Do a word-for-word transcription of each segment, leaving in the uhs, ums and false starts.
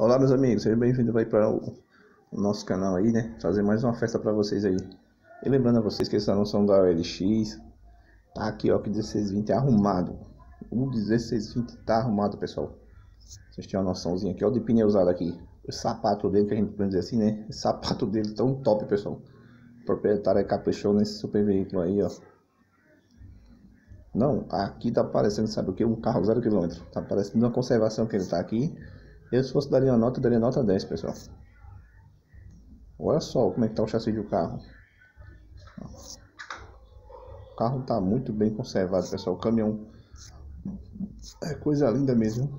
Olá, meus amigos, sejam bem-vindos aí para o, o nosso canal aí, né? Trazer mais uma festa para vocês aí. E lembrando a vocês que esse anúncio são da O L X. Tá aqui, ó, que dezesseis vinte é arrumado. O dezesseis vinte tá arrumado, pessoal. Vocês têm uma noçãozinha aqui, ó, de pneu usado aqui. O sapato dele, que a gente pode dizer assim, né? O sapato dele tão top, pessoal. O proprietário é caprichou nesse super veículo aí, ó. Não, aqui tá parecendo, sabe o que? Um carro zero quilômetro. Tá parecendo uma conservação que ele tá aqui. Eu, se fosse daria uma nota, daria nota dez, pessoal. Olha só como é que tá o chassi do carro. O carro tá muito bem conservado, pessoal. O caminhão é coisa linda mesmo.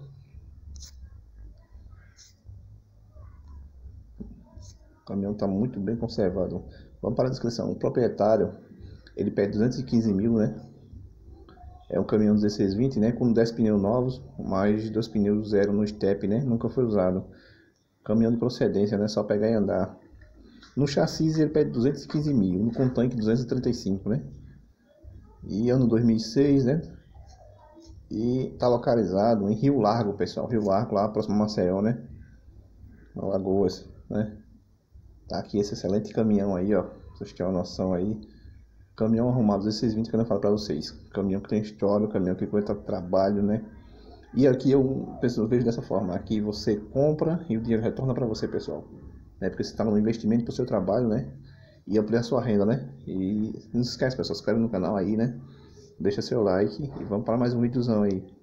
O caminhão tá muito bem conservado. Vamos para a descrição. O proprietário, ele pede duzentos e quinze mil, né? É um caminhão dezesseis vinte, né? Com dez pneus novos, mais dois pneus zero no step, né? Nunca foi usado. Caminhão de procedência, né? Só pegar e andar. No chassi ele pede duzentos e quinze mil, no com tanque duzentos e trinta e cinco, né? E ano dois mil e seis, né? E tá localizado em Rio Largo, pessoal. Rio Largo, lá próximo a Maceió, né? Alagoas, né? Tá aqui esse excelente caminhão aí, ó. Vocês têm uma noção aí. Caminhão arrumado dezesseis vinte que eu falo pra vocês. Caminhão que tem história, caminhão que aguenta trabalho, né? E aqui eu, pessoal, vejo dessa forma. Aqui você compra e o dinheiro retorna pra você, pessoal. Né? Porque você tá no investimento pro seu trabalho, né? E ampliar a sua renda, né? E não se esquece, pessoal, se inscreve no canal aí, né? Deixa seu like e vamos para mais um videozão aí.